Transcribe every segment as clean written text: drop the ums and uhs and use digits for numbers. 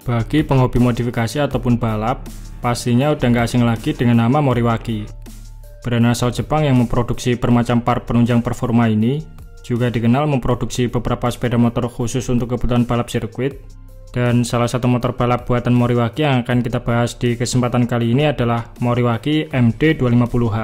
Bagi penghobi modifikasi ataupun balap, pastinya udah nggak asing lagi dengan nama Moriwaki. Brand asal Jepang yang memproduksi bermacam part penunjang performa ini juga dikenal memproduksi beberapa sepeda motor khusus untuk kebutuhan balap sirkuit. Dan salah satu motor balap buatan Moriwaki yang akan kita bahas di kesempatan kali ini adalah Moriwaki MD250H.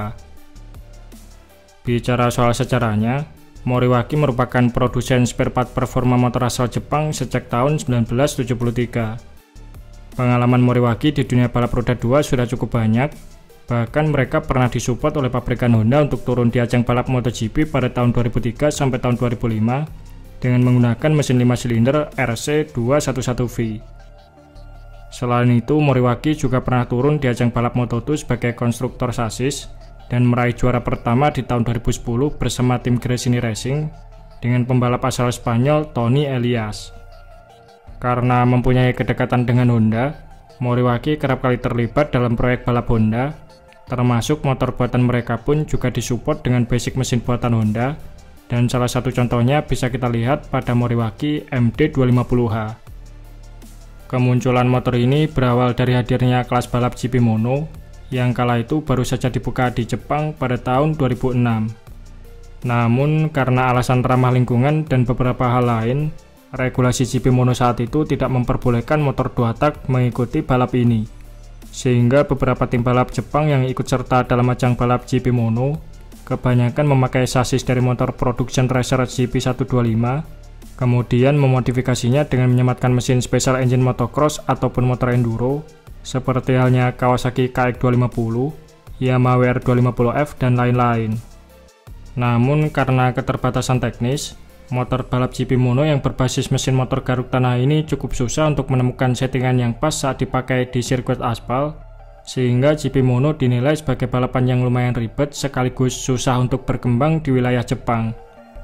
Bicara soal sejarahnya, Moriwaki merupakan produsen spare part performa motor asal Jepang sejak tahun 1973. Pengalaman Moriwaki di dunia balap roda 2 sudah cukup banyak, bahkan mereka pernah disupport oleh pabrikan Honda untuk turun di ajang balap MotoGP pada tahun 2003 sampai tahun 2005 dengan menggunakan mesin 5 silinder RC211V. Selain itu, Moriwaki juga pernah turun di ajang balap Moto2 sebagai konstruktor sasis dan meraih juara pertama di tahun 2010 bersama tim Gresini Racing dengan pembalap asal Spanyol Tony Elias. Karena mempunyai kedekatan dengan Honda, Moriwaki kerap kali terlibat dalam proyek balap Honda, termasuk motor buatan mereka pun juga disupport dengan basic mesin buatan Honda, dan salah satu contohnya bisa kita lihat pada Moriwaki MD250H. Kemunculan motor ini berawal dari hadirnya kelas balap GP Mono, yang kala itu baru saja dibuka di Jepang pada tahun 2006. Namun karena alasan ramah lingkungan dan beberapa hal lain, regulasi GP Mono saat itu tidak memperbolehkan motor 2 tak mengikuti balap ini. Sehingga beberapa tim balap Jepang yang ikut serta dalam ajang balap GP Mono kebanyakan memakai sasis dari motor Production Racer GP125, kemudian memodifikasinya dengan menyematkan mesin special engine motocross ataupun motor enduro, seperti halnya Kawasaki KX250, Yamaha WR250F, dan lain-lain. Namun karena keterbatasan teknis, motor balap GP Mono yang berbasis mesin motor garuk tanah ini cukup susah untuk menemukan settingan yang pas saat dipakai di sirkuit aspal, sehingga GP Mono dinilai sebagai balapan yang lumayan ribet sekaligus susah untuk berkembang di wilayah Jepang.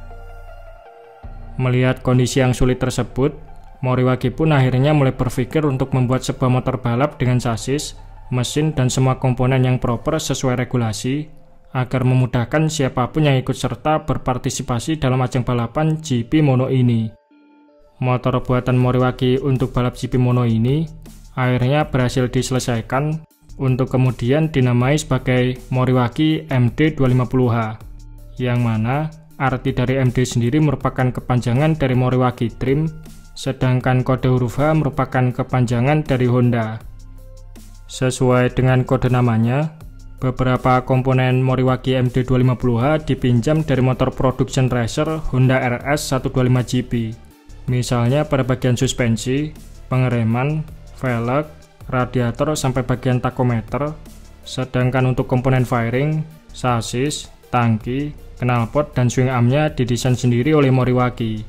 Melihat kondisi yang sulit tersebut, Moriwaki pun akhirnya mulai berpikir untuk membuat sebuah motor balap dengan sasis, mesin, dan semua komponen yang proper sesuai regulasi, agar memudahkan siapapun yang ikut serta berpartisipasi dalam ajang balapan GP Mono ini. Motor buatan Moriwaki untuk balap GP Mono ini akhirnya berhasil diselesaikan untuk kemudian dinamai sebagai Moriwaki MD250H, yang mana arti dari MD sendiri merupakan kepanjangan dari Moriwaki Dream, sedangkan kode huruf H merupakan kepanjangan dari Honda. Sesuai dengan kode namanya, beberapa komponen Moriwaki MD250H dipinjam dari motor Production Racer Honda RS125GP, misalnya pada bagian suspensi, pengereman, velg, radiator sampai bagian tachometer, sedangkan untuk komponen fairing, sasis, tangki, knalpot, dan swing armnya didesain sendiri oleh Moriwaki.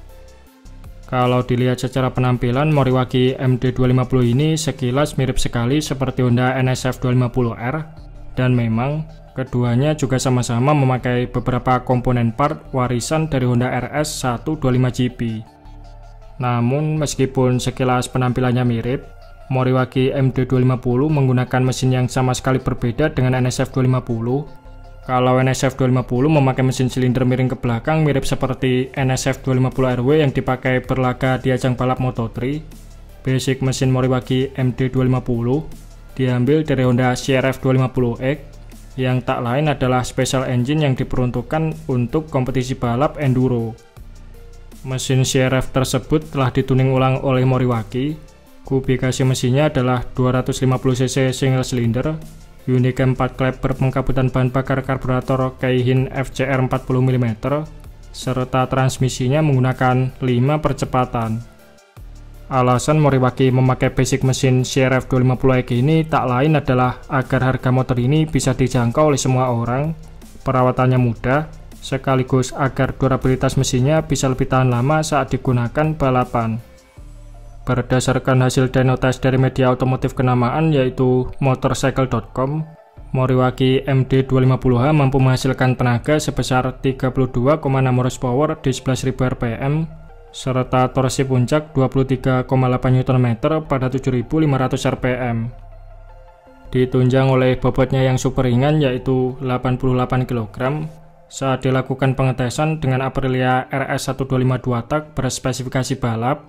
Kalau dilihat secara penampilan, Moriwaki MD250 ini sekilas mirip sekali seperti Honda NSF250R, dan memang keduanya juga sama-sama memakai beberapa komponen part warisan dari Honda RS125GP. Namun meskipun sekilas penampilannya mirip, Moriwaki MD250 menggunakan mesin yang sama sekali berbeda dengan NSF250. Kalau NSF250 memakai mesin silinder miring ke belakang mirip seperti NSF250RW yang dipakai berlaga di ajang balap Moto3, basic mesin Moriwaki MD250 diambil dari Honda CRF250X, yang tak lain adalah special engine yang diperuntukkan untuk kompetisi balap enduro. Mesin CRF tersebut telah dituning ulang oleh Moriwaki. Kubikasi mesinnya adalah 250cc single cylinder, unit 4 klep berpengkabutan bahan bakar karburator Keihin FCR 40 mm, serta transmisinya menggunakan 5 percepatan. Alasan Moriwaki memakai basic mesin CRF250X ini tak lain adalah agar harga motor ini bisa dijangkau oleh semua orang, perawatannya mudah, sekaligus agar durabilitas mesinnya bisa lebih tahan lama saat digunakan balapan. Berdasarkan hasil dyno test dari media otomotif kenamaan yaitu motorcycle.com, Moriwaki MD250H mampu menghasilkan tenaga sebesar 32,6 horsepower di 11.000 rpm, serta torsi puncak 23,8 Nm pada 7.500 rpm. Ditunjang oleh bobotnya yang super ringan yaitu 88 kg saat dilakukan pengetesan dengan Aprilia RS125 2 tak berspesifikasi balap.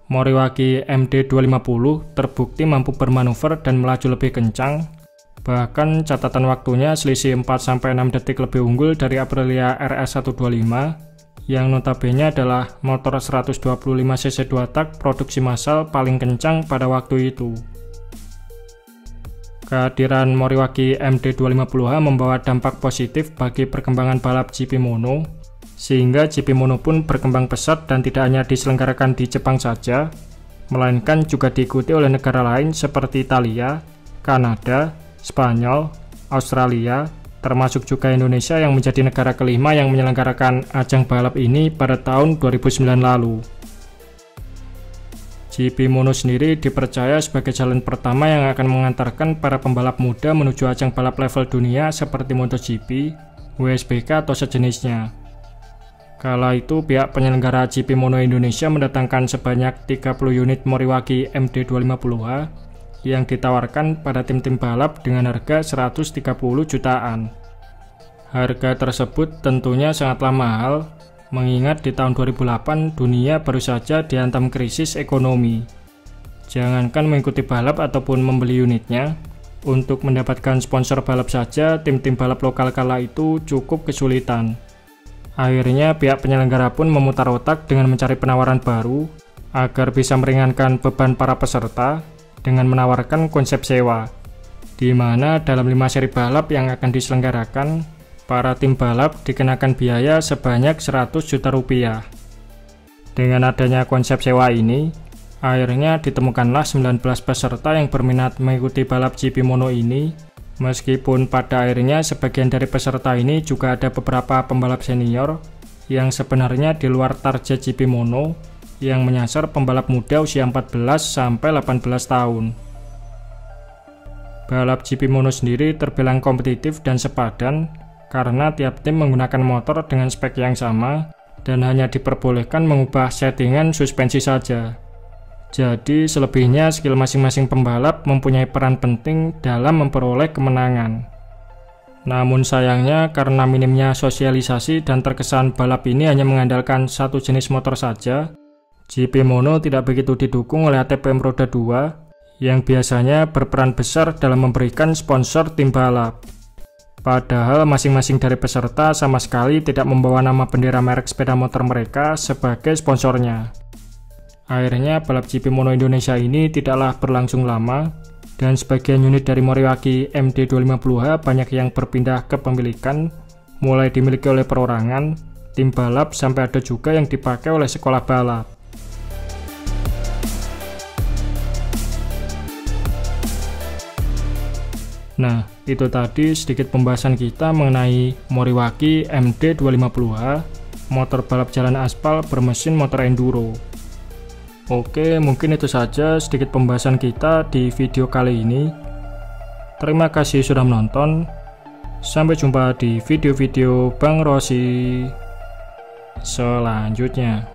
Moriwaki MD250 terbukti mampu bermanuver dan melaju lebih kencang. Bahkan catatan waktunya selisih 4-6 detik lebih unggul dari Aprilia RS125 yang notabene adalah motor 125cc 2 tak produksi massal paling kencang pada waktu itu. Kehadiran Moriwaki MD250H membawa dampak positif bagi perkembangan balap GP Mono, sehingga GP Mono pun berkembang pesat dan tidak hanya diselenggarakan di Jepang saja, melainkan juga diikuti oleh negara lain seperti Italia, Kanada, Spanyol, Australia, termasuk juga Indonesia yang menjadi negara kelima yang menyelenggarakan ajang balap ini pada tahun 2009 lalu. GP Mono sendiri dipercaya sebagai jalan pertama yang akan mengantarkan para pembalap muda menuju ajang balap level dunia seperti MotoGP, WSBK atau sejenisnya. Kala itu pihak penyelenggara GP Mono Indonesia mendatangkan sebanyak 30 unit Moriwaki MD250H yang ditawarkan pada tim-tim balap dengan harga 130 jutaan. Harga tersebut tentunya sangatlah mahal, mengingat di tahun 2008 dunia baru saja dihantam krisis ekonomi. Jangankan mengikuti balap ataupun membeli unitnya, untuk mendapatkan sponsor balap saja tim-tim balap lokal kala itu cukup kesulitan. Akhirnya pihak penyelenggara pun memutar otak dengan mencari penawaran baru agar bisa meringankan beban para peserta dengan menawarkan konsep sewa, di mana dalam 5 seri balap yang akan diselenggarakan, para tim balap dikenakan biaya sebanyak 100 juta rupiah. Dengan adanya konsep sewa ini, akhirnya ditemukanlah 19 peserta yang berminat mengikuti balap GP Mono ini, meskipun pada akhirnya sebagian dari peserta ini juga ada beberapa pembalap senior yang sebenarnya di luar target GP Mono, yang menyasar pembalap muda usia 14-18 tahun. Balap GP Mono sendiri terbilang kompetitif dan sepadan karena tiap tim menggunakan motor dengan spek yang sama dan hanya diperbolehkan mengubah settingan suspensi saja. Jadi selebihnya skill masing-masing pembalap mempunyai peran penting dalam memperoleh kemenangan. Namun sayangnya karena minimnya sosialisasi dan terkesan balap ini hanya mengandalkan satu jenis motor saja, GP Mono tidak begitu didukung oleh ATPM Roda 2 yang biasanya berperan besar dalam memberikan sponsor tim balap. Padahal masing-masing dari peserta sama sekali tidak membawa nama bendera merek sepeda motor mereka sebagai sponsornya. Akhirnya balap GP Mono Indonesia ini tidaklah berlangsung lama dan sebagian unit dari Moriwaki MD250H banyak yang berpindah kepemilikan, mulai dimiliki oleh perorangan, tim balap sampai ada juga yang dipakai oleh sekolah balap. Nah, itu tadi sedikit pembahasan kita mengenai Moriwaki MD250H, motor balap jalan aspal bermesin motor enduro. Oke, mungkin itu saja sedikit pembahasan kita di video kali ini. Terima kasih sudah menonton. Sampai jumpa di video-video Bang Rossi selanjutnya.